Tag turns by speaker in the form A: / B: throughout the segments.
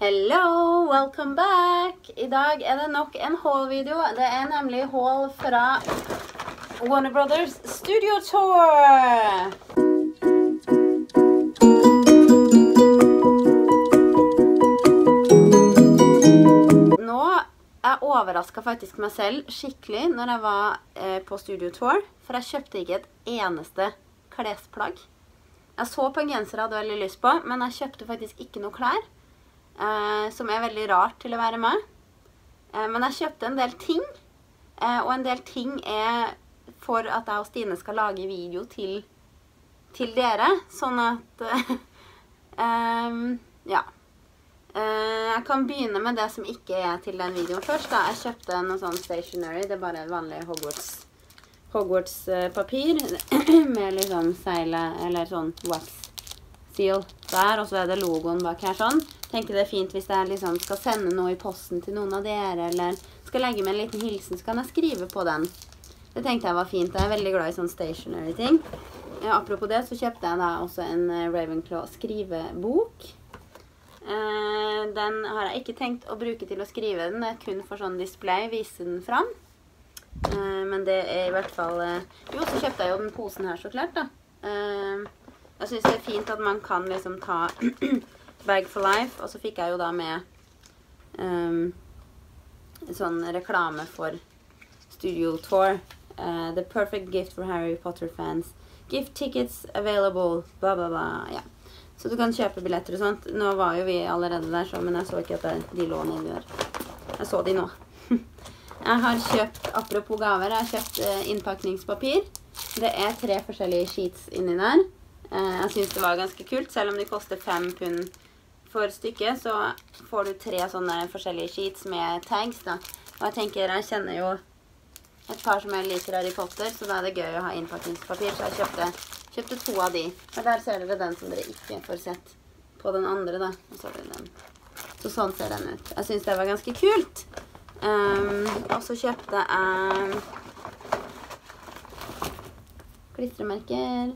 A: Hello, welcome back! I dag det nok en haul-video. Det nemlig haul fra Warner Brothers Studio Tour! Nå overrasket faktisk meg selv skikkelig når jeg var på Studio Tour, for jeg kjøpte ikke et eneste klesplagg. Jeg så på en genser jeg hadde veldig lyst på, men jeg kjøpte faktisk ikke noe klær. Som veldig rart til å være med. Men jeg kjøpte en del ting, og en del ting for at jeg og Stine skal lage video til dere, sånn at ja. Jeg kan begynne med det som ikke til den videoen først da. Jeg kjøpte noe sånn stationery, det bare vanlig Hogwarts papir med liksom seile, eller sånn wax seal der, og så det logoen bak her sånn. Tenkte det fint hvis jeg liksom skal sende noe i posten til noen av dere, eller skal legge med en liten hilsen, så kan jeg skrive på den. Det tenkte jeg var fint, jeg veldig glad i sånn stationery ting. Apropos det, så kjøpte jeg da også en Ravenclaw skrivebok. Den har jeg ikke tenkt å bruke til å skrive den, det kun for sånn display, vise den fram. Men det i hvert fall... Jo, så kjøpte jeg jo den posen her så klart da. Jeg synes det fint at man kan liksom ta Bag for Life, og så fikk jeg jo da med sånn reklame for Studio Tour. The perfect gift for Harry Potter fans. Gift tickets available, bla bla bla, ja. Så du kan kjøpe billetter og sånt. Nå var jo vi allerede der, så, men jeg så ikke at de lå nede der. Jeg så de nå. Jeg har kjøpt, apropos gaver, jeg har kjøpt innpakningspapir. Det 3 forskjellige sheets inni der. Jeg synes det var ganske kult, selv om de koster 5 pund for stykket, så får du 3 sånne forskjellige sheets med tags da. Og jeg tenker, jeg kjenner jo et par som jeg liker Harry Potter, så da det gøy å ha innpakningspapir, så jeg kjøpte 2 av de. Og der ser dere den som dere ikke får sett på den andre da. Og så har vi den. Så sånn ser den ut. Jeg synes det var ganske kult. Og så kjøpte jeg klistremerker.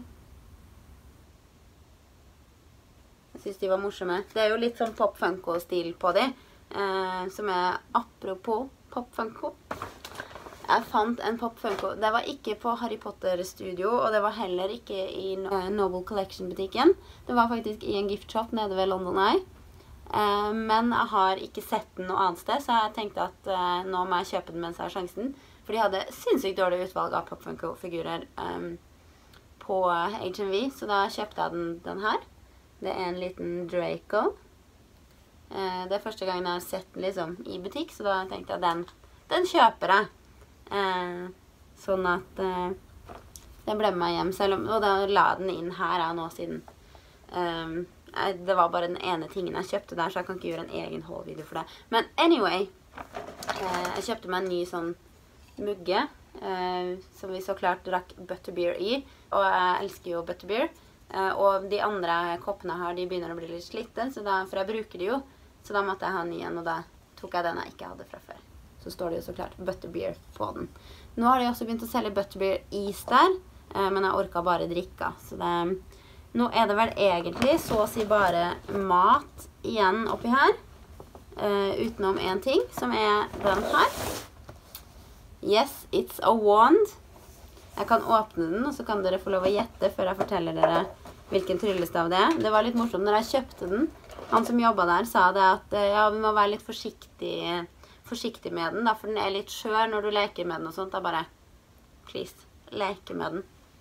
A: Jeg synes de var morsomme. Det jo litt sånn Pop Funko-stil på de, som apropos Pop Funko. Jeg fant en Pop Funko. Det var ikke på Harry Potter Studio, og det var heller ikke i Noble Collection-butikken. Det var faktisk i en gift shop nede ved London Eye. Men jeg har ikke sett den noe annet sted, så jeg tenkte at nå må jeg kjøpe den mens jeg har sjansen. For de hadde sinnssykt dårlig utvalg av Pop Funko-figurer på HMV, så da kjøpte jeg den her. Det en liten Draco. Det første gangen jeg har sett den liksom i butikk, så da tenkte jeg den kjøper jeg. Sånn at den ble med meg hjem selv, og da la den inn her nå siden. Det var bare den ene tingen jeg kjøpte der, så jeg kan ikke gjøre en egen haul-video for det. Men anyway, jeg kjøpte meg en ny sånn mugge, som vi så klart drakk butterbeer i, og jeg elsker jo butterbeer. Og de andre koppene her, de begynner å bli litt slitte, for jeg bruker de jo, så da måtte jeg ha en ny en, og da tok jeg den jeg ikke hadde fra før. Så står det jo så klart butterbeer på den. Nå har de også begynt å selge butterbeer-is der, men jeg orket bare drikka, så nå det vel egentlig så å si bare mat igjen oppi her, utenom en ting, som den her. Yes, it's a wand. Jeg kan åpne den, og så kan dere få lov å gjette før jeg forteller dere hvilken tryllestav det Det var litt morsomt når jeg kjøpte den. Han som jobbet der sa det at ja, vi må være litt forsiktig med den, da, for den litt skjør når du leker med den og sånt. Da bare, please, leke med den.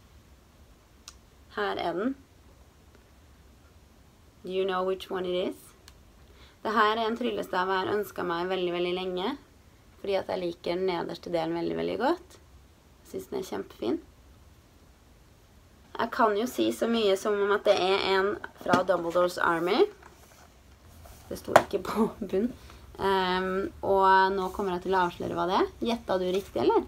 A: Her den. Do you know which one it is? Dette en tryllestav jeg har ønsket meg veldig, veldig lenge, fordi at jeg liker den nederste delen veldig, veldig godt. Jeg synes den kjempefin. Jeg kan jo si så mye som om at det en fra Dumbledore's Army. Det sto ikke på bunn. Og nå kommer jeg til å avsløre hva det Gjettet du riktig, eller?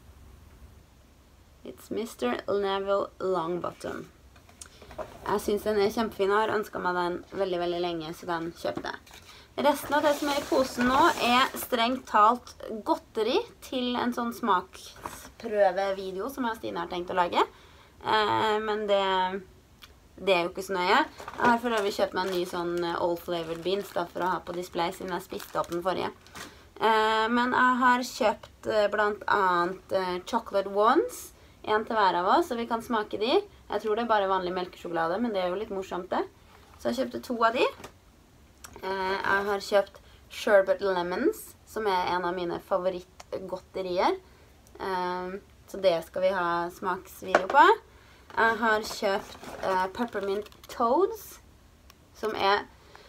A: It's Mr. Neville Longbottom. Jeg synes den kjempefin, og har ønsket meg den veldig, veldig lenge, så den kjøpte jeg. Resten av det som i posen nå strengt talt godteri til en sånn smaksprøvevideo som jeg og Stine har tenkt å lage. Men det det er jo ikke så nøye. Jeg har for øvrig kjøpt meg en ny sånn all flavored beans da, for å ha på display, siden jeg spiste opp den forrige. Men jeg har kjøpt blant annet chocolate ones, en til hver av oss, så vi kan smake de. Jeg tror det er bare vanlig melkesjokolade, men det er jo litt morsomt det. Så jeg kjøpte 2 av de. Jeg har kjøpt sherbet lemons, som er en av mine favorittgodterier. Så det skal vi ha smaksvideo på. Jeg har kjøpt peppermint toads, som er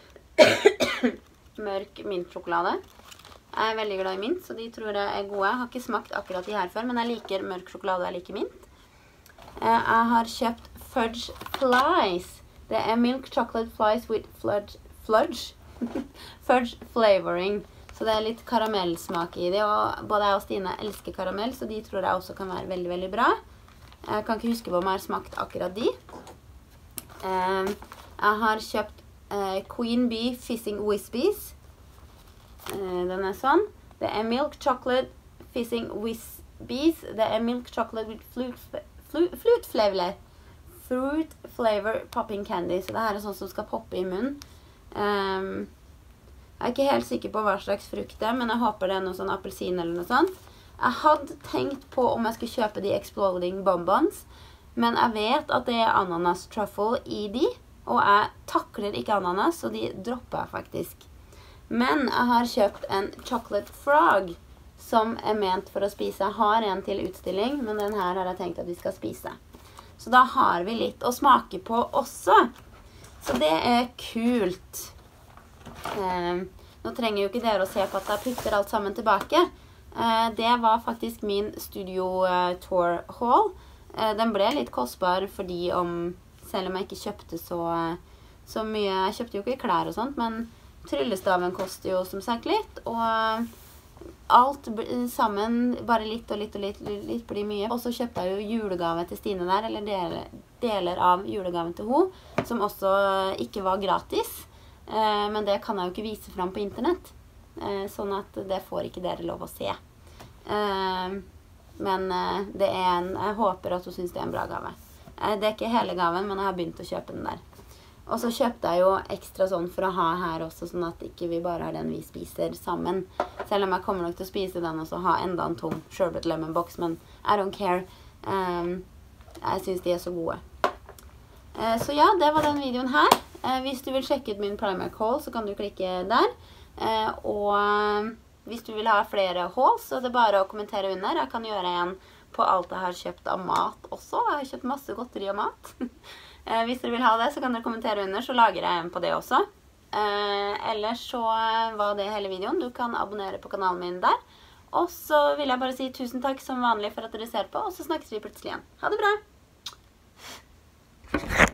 A: mørk mintsjokolade. Jeg er veldig glad i mint, så de tror jeg er gode. Jeg har ikke smakt akkurat de her før, men jeg liker mørk sjokolade og jeg liker mint. Jeg har kjøpt fudge flies. Det er milk chocolate flies with fudge flavoring. Så det er litt karamellsmak i det, og både jeg og Stine elsker karamell, så de tror jeg også kan være veldig, veldig bra. Jeg kan ikke huske på om jeg har smakt akkurat de. Jeg har kjøpt Queen Bee Fizzing Wispies. Den er sånn. Det er milk chocolate Fizzing Wispies. Det er milk chocolate with fruit flavor popping candy. Så det her er sånn som skal poppe i munnen. Jeg er ikke helt sikker på hva slags frukt det er, men jeg håper det er noe sånn appelsin eller noe sånt. Jeg hadde tenkt på om jeg skulle kjøpe de Exploding Bonbons, men jeg vet at det er ananas truffle i de, og jeg takler ikke ananas, så de dropper jeg faktisk. Men jeg har kjøpt en chocolate frog, som er ment for å spise. Jeg har en til utstilling, men den her har jeg tenkt at vi skal spise. Så da har vi litt å smake på også. Så det er kult. Nå trenger jo ikke dere å se på at jeg putter alt sammen tilbake. Det var faktisk min studio tour haul. Den ble litt kostbar fordi selv om jeg ikke kjøpte så mye, jeg kjøpte jo ikke klær og sånt, men tryllestaven koster jo som sagt litt, og alt sammen, bare litt og litt blir mye. Og så kjøpte jeg jo julegave til Stine der, eller deler av julegaven til hun, som også ikke var gratis. Men det kan jeg jo ikke vise fram på internett, sånn at det får ikke dere lov å se. Men jeg håper at hun synes det er en bra gave. Det er ikke hele gaven, men jeg har begynt å kjøpe den der. Og så kjøpte jeg jo ekstra sånn for å ha her også, sånn at ikke vi bare har den vi spiser sammen. Selv om jeg kommer nok til å spise den og så ha enda en tom sherbet lemon box, men I don't care. Jeg synes de er så gode. Så ja, det var den videoen her. Hvis du vil sjekke ut min Primark haul, så kan du klikke der. Og hvis du vil ha flere hauls, så er det bare å kommentere under. Jeg kan gjøre en på alt jeg har kjøpt av mat også. Jeg har kjøpt masse godteri og mat. Hvis dere vil ha det, så kan dere kommentere under, så lager jeg en på det også. Ellers så var det hele videoen. Du kan abonnere på kanalen min der. Og så vil jeg bare si tusen takk som vanlig for at dere ser på, og så snakkes vi plutselig igjen. Ha det bra!